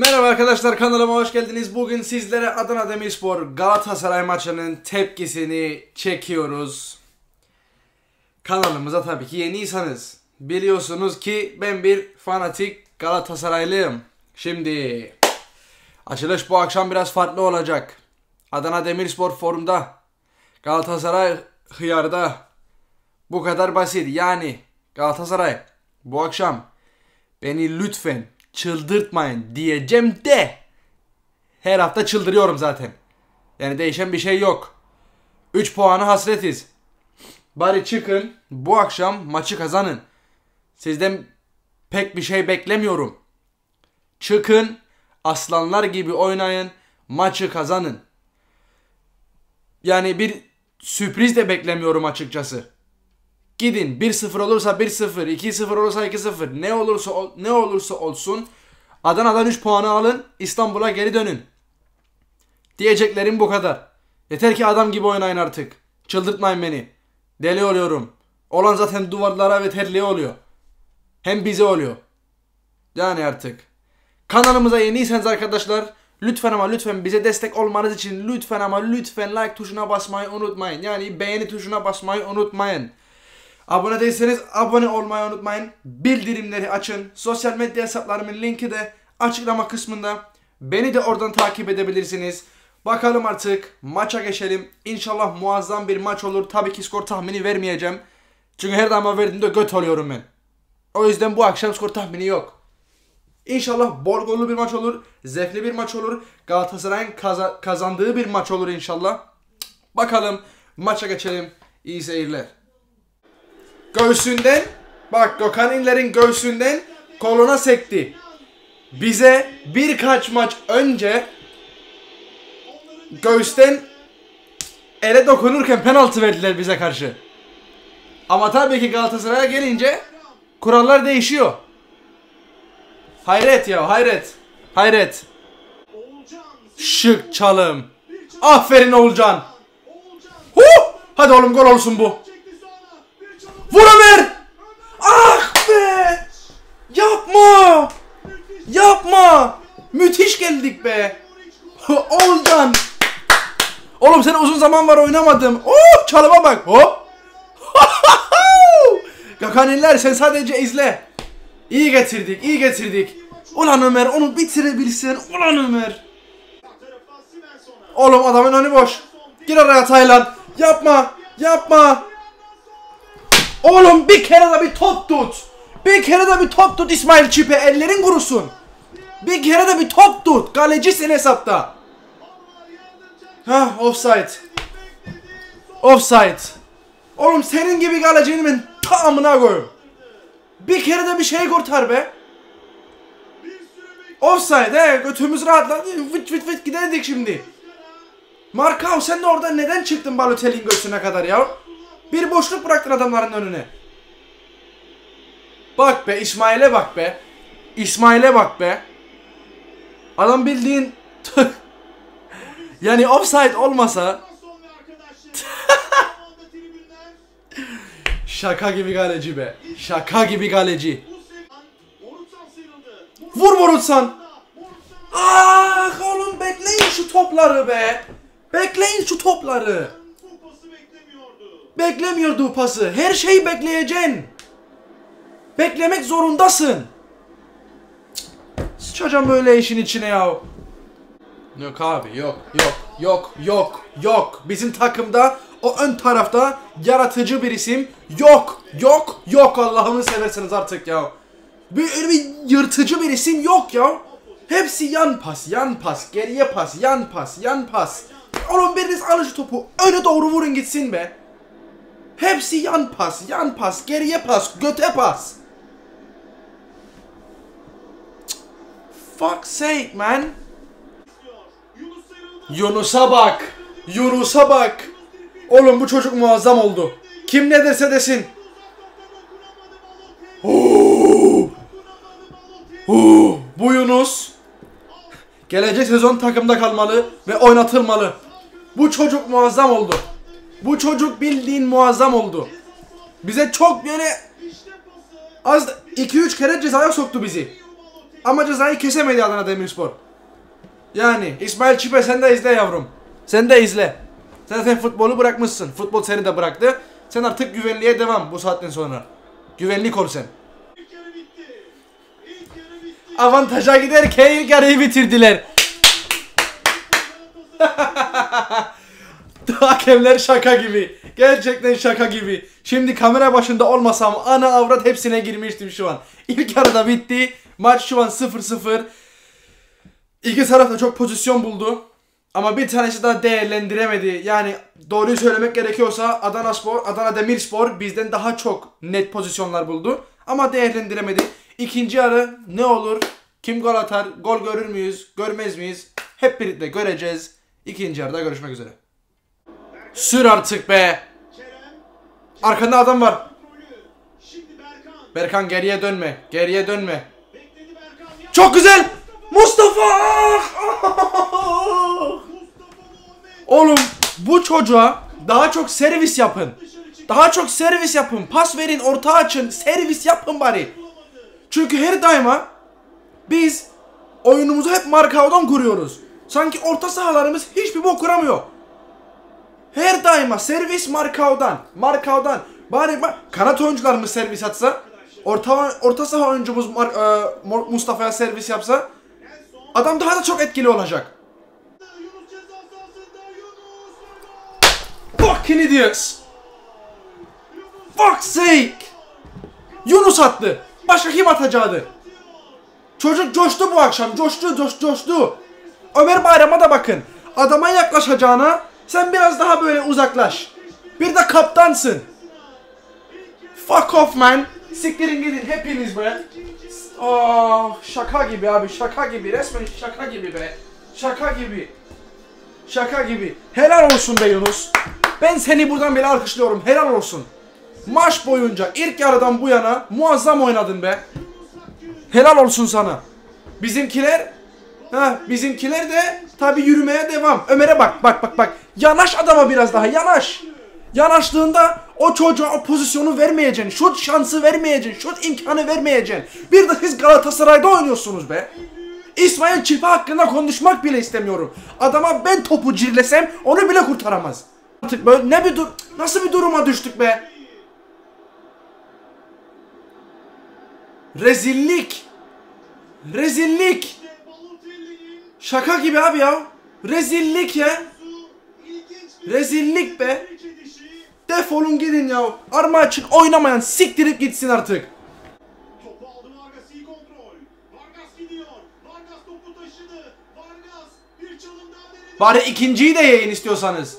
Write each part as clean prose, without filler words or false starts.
Merhaba arkadaşlar, kanalıma hoş geldiniz. Bugün sizlere Adana Demirspor Galatasaray maçının tepkisini çekiyoruz. Kanalımıza tabii ki yeniyseniz biliyorsunuz ki ben bir fanatik Galatasaraylıyım. Şimdi açılış bu akşam biraz farklı olacak. Adana Demirspor formda, Galatasaray hıyarda. Bu kadar basit. Yani Galatasaray bu akşam beni lütfen çıldırtmayın diyeceğim de her hafta çıldırıyorum zaten. Yani değişen bir şey yok. 3 puanı hasretiz. Bari çıkın bu akşam maçı kazanın. Sizden pek bir şey beklemiyorum. Çıkın, aslanlar gibi oynayın, maçı kazanın. Yani bir sürpriz de beklemiyorum açıkçası. Gidin, 1-0 olursa 1-0, 2-0 olursa 2-0, ne olursa olsun Adana'dan 3 puanı alın, İstanbul'a geri dönün. Diyeceklerim bu kadar. Yeter ki adam gibi oynayın artık. Çıldırtmayın beni. Deli oluyorum. Olan zaten duvarlara ve terliğe oluyor. Hem bize oluyor. Yani artık. Kanalımıza yeniyseniz arkadaşlar, lütfen ama lütfen bize destek olmanız için lütfen like tuşuna basmayı unutmayın. Yani beğeni tuşuna basmayı unutmayın. Abone değilseniz abone olmayı unutmayın. Bildirimleri açın. Sosyal medya hesaplarımın linki de açıklama kısmında. Beni de oradan takip edebilirsiniz. Bakalım artık, maça geçelim. İnşallah muazzam bir maç olur. Tabii ki skor tahmini vermeyeceğim. Çünkü her zaman verdiğimde göt oluyorum ben. O yüzden bu akşam skor tahmini yok. İnşallah bol gollü bir maç olur. Zevkli bir maç olur. Galatasaray'ın kazandığı bir maç olur inşallah. Bakalım, maça geçelim. İyi seyirler. Göğsünden, bak Gökhan İnler'in göğsünden koluna sekti. Bize birkaç maç önce göğüsten ele dokunurken penaltı verdiler bize karşı. Ama tabii ki Galatasaray'a gelince kurallar değişiyor. Hayret ya, hayret. Hayret. Şık çalım. Aferin Oğulcan. Hadi oğlum, gol olsun bu. Vur Ömer! Ah be! Yapma! Yapma! Müthiş geldik be! Oğulcan! Oğlum sen uzun zaman var oynamadım. Oh! Çalıma bak! Hop! Gökhan İnler, sen sadece izle. İyi getirdik, iyi getirdik. Ulan Ömer, onu bitirebilsen. Ulan Ömer! Oğlum adamın önü boş. Gir araya Taylan. Yapma! Yapma! Oğlum bir kere de bir top tut. Bir kere de bir top tut İsmail Çipe, ellerin kurusun. Bir kere de bir top tut. Kalecisin hesapta. Offside. Offside. Oğlum senin gibi kalecini ben tamına koyayım. Bir kere de bir şey kurtar be. Offside götümüz rahatladı. Vıt giderdik şimdi. Markao, sen de orada neden çıktın Balotelli'nin göğsüne kadar ya? Bir boşluk bıraktın adamların önüne. Bak be İsmail'e bak be. İsmail'e bak be. Adam bildiğin yani offside olmasa şaka gibi kaleci be. Şaka gibi kaleci. Vur Morutsan. Ah oğlum, bekleyin şu topları be. Bekleyin şu topları. Beklemiyordu pası. Her şeyi bekleyeceksin. Beklemek zorundasın. Sıçacağım böyle işin içine ya. Yok abi, yok. Bizim takımda o ön tarafta yaratıcı bir isim yok. Allah'ını seversiniz artık ya. Öyle bir yırtıcı bir isim yok ya. Hepsi yan pas, geriye pas, yan pas. Oğlum biriniz alın şu topu, öne doğru vurun gitsin be. Hepsi yan pas, geriye pas, göte pas. Fuck's sake man. Yunus'a bak. Oğlum bu çocuk muazzam oldu. Kim ne derse desin. Bu Yunus gelecek sezon takımda kalmalı ve oynatılmalı. Bu çocuk muazzam oldu. Bu çocuk bildiğin muazzam oldu. Bize çok böyle az 2-3 kere cezaya soktu bizi. Ama cezayı kesemedi Adana Demirspor. Yani İsmail Çipe sen de izle yavrum. Sen de izle. Sen futbolu bırakmışsın. Futbol seni de bıraktı. Sen artık güvenliğe devam bu saatten sonra. Güvenlik ol sen. Avantaja giderken ilk yarıyı bitirdiler. Hakemler şaka gibi. Gerçekten şaka gibi. Şimdi kamera başında olmasam ana avrat hepsine girmiştim şu an. İlk yarıda bitti. Maç şu an 0-0. İki taraf da çok pozisyon buldu. Ama bir tanesi daha değerlendiremedi. Yani doğruyu söylemek gerekiyorsa Adana Demirspor bizden daha çok net pozisyonlar buldu. Ama değerlendiremedi. İkinci yarı ne olur? Kim gol atar? Gol görür müyüz? Görmez miyiz? Hep birlikte göreceğiz. İkinci yarıda görüşmek üzere. Sür artık be. Arkanda adam var. Berkan geriye dönme. Geriye dönme. Çok güzel. Mustafa! Oğlum bu çocuğa daha çok servis yapın. Daha çok servis yapın. Pas verin, orta açın. Servis yapın bari. Çünkü her daima biz oyunumuzu hep markaodan kuruyoruz. Sanki orta sahalarımız hiçbir bok kuramıyor. Her daima servis markaodan. Markaodan. Bari kanat oyuncularımız servis atsa, orta saha oyuncumuz Mustafa'ya servis yapsa adam daha da çok etkili olacak. Fucking idiots. Fuck's sake. Yunus attı. Başka kim atacaktı? Çocuk coştu bu akşam. Coştu. Ömer Bayram'a da bakın. Adama yaklaşacağına sen biraz daha böyle uzaklaş. Bir de kaptansın. Fuck off man. Siktirin gidin hepiniz be. Oh, şaka gibi abi, şaka gibi. Resmen şaka gibi be. Şaka gibi. Helal olsun be Yunus. Ben seni buradan bile alkışlıyorum. Helal olsun. Maç boyunca ilk yarıdan bu yana muazzam oynadın be. Helal olsun sana. Bizimkiler de tabi yürümeye devam. Ömer'e bak. Yanaş adama biraz daha, yanaş. Yanaştığında o çocuğa o pozisyonu vermeyeceksin. Şut şansı vermeyeceksin. Şut imkanı vermeyeceksin. Bir de siz Galatasaray'da oynuyorsunuz be. İsmail Çipe hakkında konuşmak bile istemiyorum. Adama ben topu cirlesem onu bile kurtaramaz. Artık böyle nasıl bir duruma düştük be? Rezillik. Şaka gibi abi ya. Rezillik ya. Rezillik be. Defolun gidin ya. Arma için oynamayan siktirip gitsin artık. Topu aldı Vargas, iyi kontrol. Vargas gidiyor. Vargas topu taşıdı. Vargas bir çalım daha denedi. Bari ikinciyi de yayın istiyorsanız.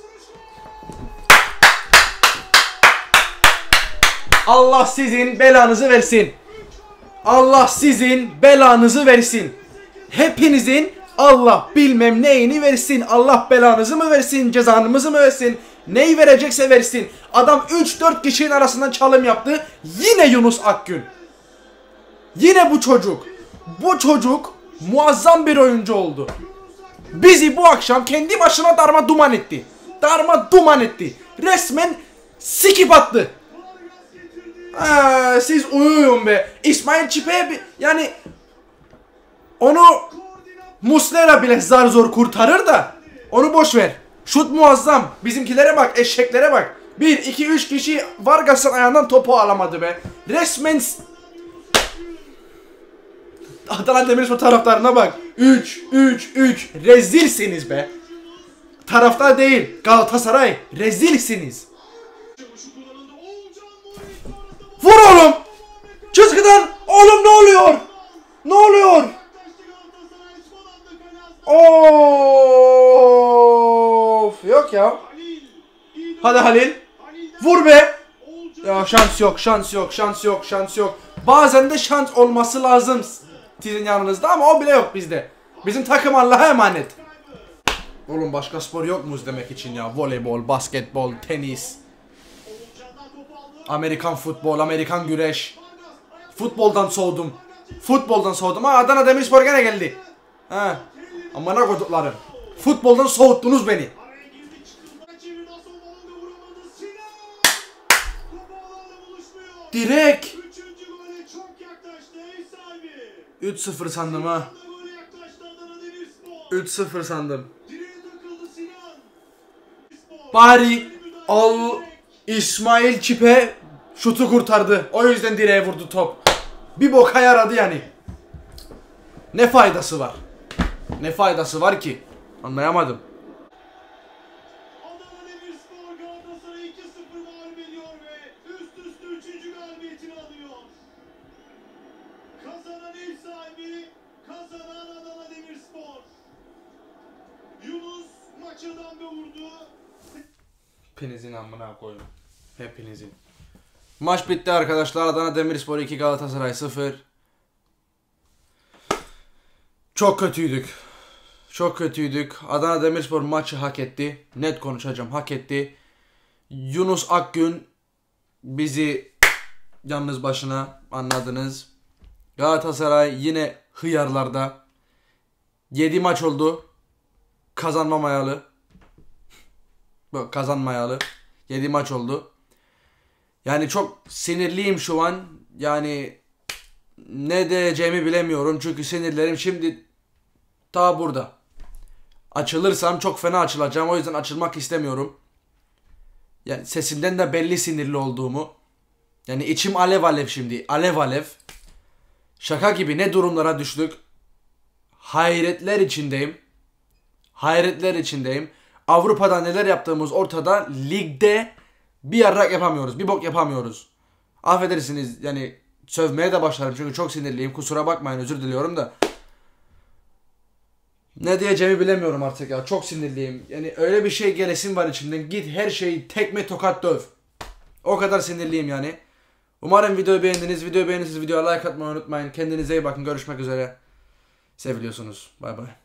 Allah sizin belanızı versin. Allah sizin belanızı versin. Hepinizin Allah bilmem neyini versin. Allah belanızı mı versin, cezanımızı mı versin? Neyi verecekse versin. Adam 3-4 kişinin arasından çalım yaptı. Yine Yunus Akgün. Yine bu çocuk. Bu çocuk muazzam bir oyuncu oldu. Bizi bu akşam kendi başına darma duman etti. Resmen sikip attı. Siz uyuyun be. İsmail Çipe'ye yani onu Muslera bile zar zor kurtarır da onu boş ver. Şut muazzam. Bizimkilere bak, eşeklere bak. 1, 2, 3 kişi Vargas'ın ayağından topu alamadı be. Resmen Adana Demirspor taraftarına bak. 3. Rezilsiniz be. Taraftar değil, Galatasaray. Rezilsiniz. Vur oğlum. Çizgiden. Oğlum ne oluyor? Of, yok ya. Hadi Halil. Vur be. Ya şans yok. Bazen de şans olması lazım sizin yanınızda ama o bile yok bizde. Bizim takım Allah'a emanet. Oğlum başka spor yok mu demek için ya? Voleybol, basketbol, tenis. Amerikan futbol, Amerikan güreş. Futboldan soğudum. Adana Demirspor gene geldi. Amına koduklarım. Futboldan soğuttunuz beni. Direkt. 3-0 sandım ha. 3-0 sandım. Bari İsmail Çipe şutu kurtardı. O yüzden direğe vurdu top. Bir boka yaradı yani. Ne faydası var? Ne faydası var ki? Anlayamadım. Adana Demirspor Galatasaray'ı 2-0 mağlup ediyor ve üst üste 3. galibiyetini alıyor. Kazanan ev sahibi, kazanan Adana Demirspor. Yunus maçı damga vurdu. Hepinizin amına koyun. Hepinizin. Maç bitti arkadaşlar. Adana Demirspor 2 Galatasaray 0. Çok kötüydük. Çok kötüydük. Adana Demirspor maçı hak etti. Net konuşacağım. Hak etti. Yunus Akgün bizi yalnız başına, anladınız. Galatasaray yine hıyarlarda. 7 maç oldu. Kazanmamayalı. Kazanmayalı. 7 maç oldu. Yani çok sinirliyim şu an. Yani ne diyeceğimi bilemiyorum. Çünkü sinirlerim şimdi ta burada. Açılırsam çok fena açılacağım. O yüzden açılmak istemiyorum. Yani sesimden de belli sinirli olduğumu. Yani içim alev alev şimdi. Alev alev. Şaka gibi ne durumlara düştük. Hayretler içindeyim. Hayretler içindeyim. Avrupa'da neler yaptığımız ortada. Ligde bir yarrak yapamıyoruz. Bir bok yapamıyoruz. Affedersiniz yani sövmeye de başlarım. Çünkü çok sinirliyim. Kusura bakmayın, özür diliyorum da. Ne diyeceğimi bilemiyorum artık ya. Çok sinirliyim. Yani öyle bir şey gelesin var içimden. Git her şeyi tekme tokat döv. O kadar sinirliyim yani. Umarım videoyu beğendiniz. Videoyu beğendiyseniz videoya like atmayı unutmayın. Kendinize iyi bakın. Görüşmek üzere. Seviliyorsunuz. Bay bay.